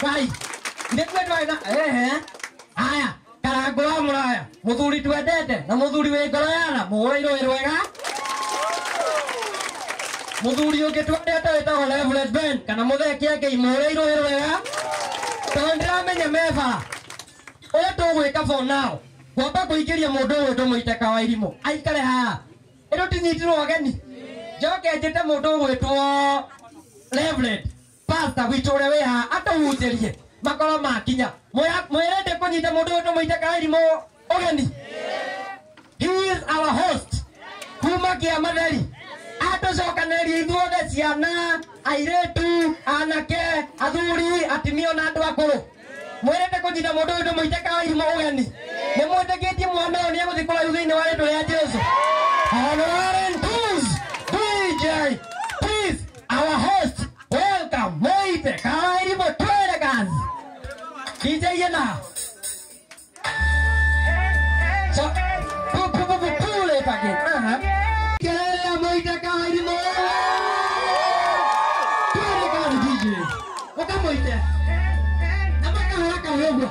Kai. Nĩ kwendwa na aya karango wa mũraya mũthuri twendete na mũthuri wĩ ngoro yana mũhũrĩirwo wĩ rwega mũthuri ũngĩ twendete wĩtagwo Reverend Ben kana mũthekia Ngai mũhũrĩirwo wĩ rwega tondũ ndĩramenya meba ũrĩa tũgwĩka for now gwamba kũingĩria mũndũ ũyũ tũmũite Kawairimũ aikare haha ĩno tinyitirwo ageni njoke njĩte mũndũ ũgwĩtwo Reverend Pastor witũ ũrĩa wĩ haha atũhunjĩrie makoro makinya mwirende kunyita mundu wetu muite Kawairimũ ogeni. He is our host kuma Kĩamatheri atucokanĩria ithuothe ciana airĩtu anake athuri atimio na andũ akũrũ mwirende kunyita mundu wetu muite Kawairimũ ogeni nĩ mwĩtĩkĩtie mwana ũyũ nĩegũthiĩ kũraihu thĩinĩ wa rĩtwa rĩa Jesũ. Honorary DJ please our host welcome muite Kawairimũ twende kazi. DJ Yana. So, pull it again. Kelele muite Kawairimũ. Twende kazi DJ. Wakamuite. Na haraka wewe.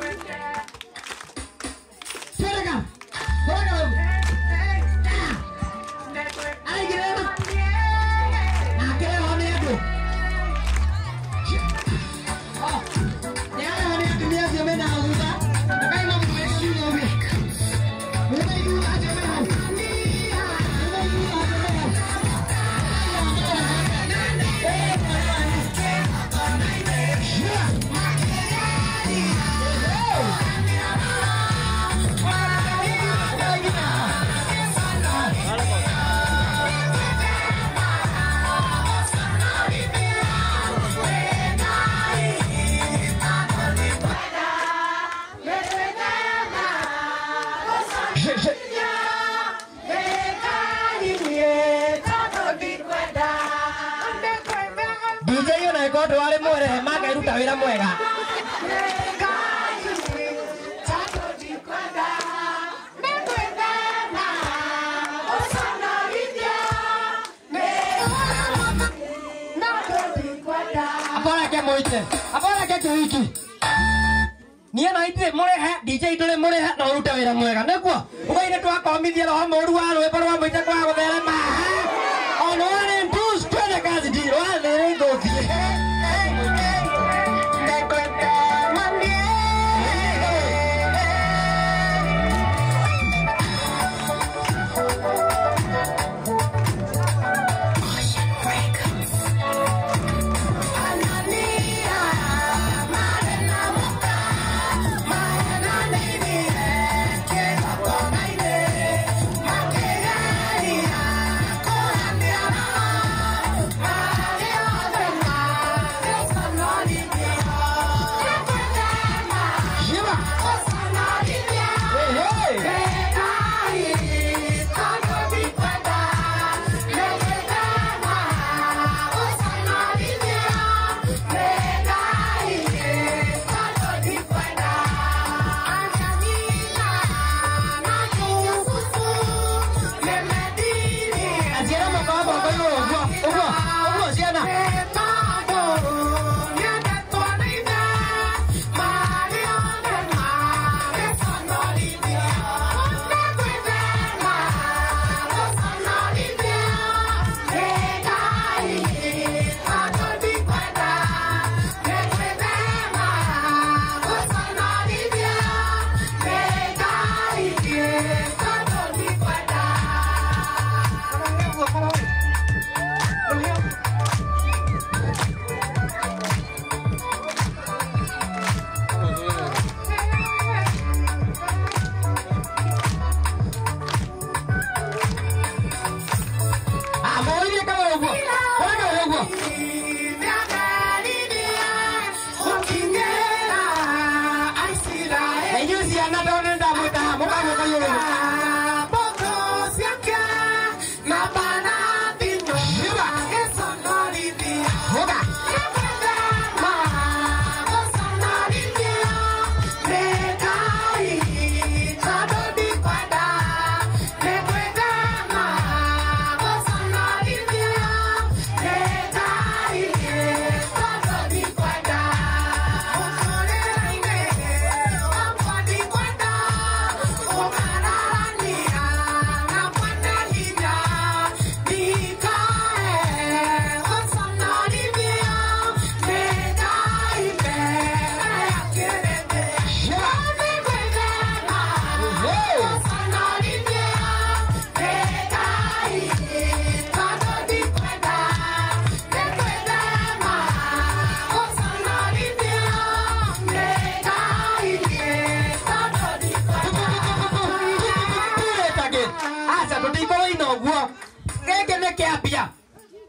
Twende kazi. Twende kazi. Ai girema. Na kile honedo. DJ yona ikoto wale mwere maka iruta wira mwega. Apora ke moite. Apora ke wiki. Niye na ite more ha DJ tole more ha na uruta wira mwega. Nekuo. Ugaine twakomithia roho moru wa rwe parwa moite kwa gutherema. Ono ane mpus twende kazi DJ. Wale ngo Yeah.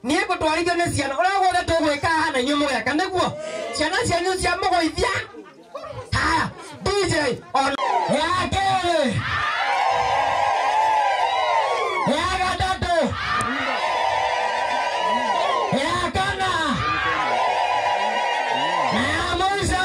nie ko twarithio nĩ ciana ũrĩa wothe tũgwĩka haha na inyuĩ mũgeka nĩguo ciana cianyu cia mũgũithia haya DJ on ya kerĩ ya gatatũ ya kana na ya mũico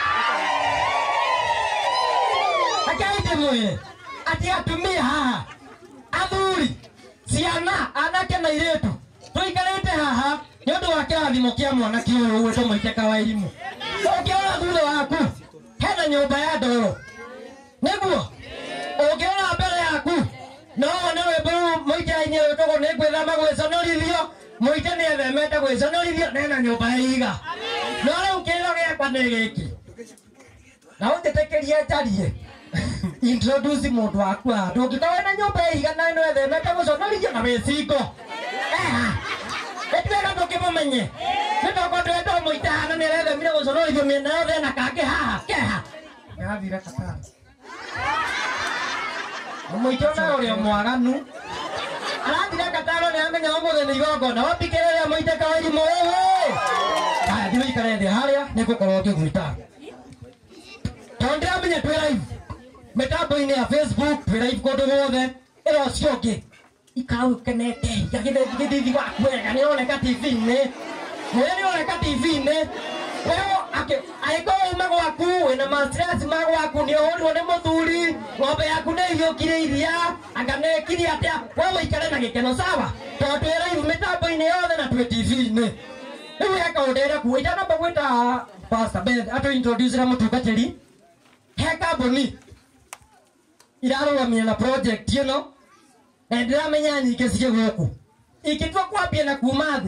akaite mwĩrĩ ati atumia haha athuri ciana anake na iretu tuikarite haha nĩ ũndũ wa kĩrathimo kĩa mwanake ũyũ ũgwĩtwo Mũitĩka wa Irimũ. Ũngĩrora thutha waku hena nyũmba ya ndoro nĩguo ũngĩrora mbere yaku no wone rwĩmbo rũu Mũitĩka-inĩ rwĩtagwo nĩ ngwĩthema gwĩconorithio. Mũitĩ nĩ ethemete gwĩconorithio na hena nyũmba ya ihiga. No rĩu kĩrĩro gĩakwa nĩ gĩkĩ na ũnjĩtĩkĩrie njarie introduce mũndũ waku haha ndũngĩkorwo wĩna nyũmba ya ihiga na ĩno ethemete gũconorithio na wĩcingo ĩtuĩka ndũkĩmũmenye nĩ toko twetwo Mũitĩ hana nĩ arethemire gũconorithio mĩena yothe na kangĩ haha keha gathire Katara Mũitĩ ona ũrĩa mwaganu arathire Katara nĩ amenya ũmũthĩ nĩ igongona wapikĩrĩria Mũitĩka wa Irimũ haya thiĩ ũikare thĩ harĩa nĩ ngũkorwo ngĩgwĩta tondũ ndĩramenya twĩ live mitambo-inĩ ya Facebook twĩ live kũndũ guothe ĩro ũcio ũngĩ ikara ũkenete gĩthithi gwaku wega nĩ ũroneka TV-inĩ angĩkorwo uma gwaku wĩna ma-stress ma gwaku nĩ ũhũrirwo nĩ mũthuri ng'ombe yaku nĩ ĩhiũkire iria anga nĩ ĩkiri atĩa we ũikare na gĩkeno sawa tondũ twĩ live mĩtambo-inĩ yothe na twĩ TV-inĩ rĩu he kaũndũ ĩrekuo itanamba gwĩta Pastor Beth atũ-introducera mũtungatĩri he kambũni irarũgamia na project ĩno na ndĩramenya nyingĩ ciĩ gũkũ ingĩtua kwambia na kuma thĩ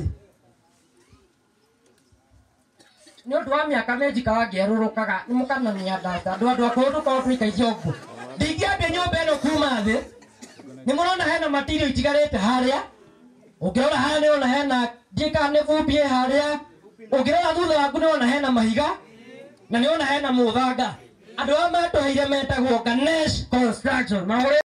nĩ ũndũ wa mĩaka nĩ njikaga ngĩerũrũkaga nĩ mũkanania ndata andũ akũrũ tũkorwo tũikaicio ũguo ndingĩambia nyũmba ĩno kuma thĩ nĩ mũrona hena material itigarĩte harĩa ũngĩrora harĩa nĩ ũrona hena njĩka nĩ bumbie harĩa ũngĩrora thutha waku nĩ ũrona hena mahiga na nĩ ũrona hena mũthanga andũ arĩa matũheire metagwo Ganesh Construction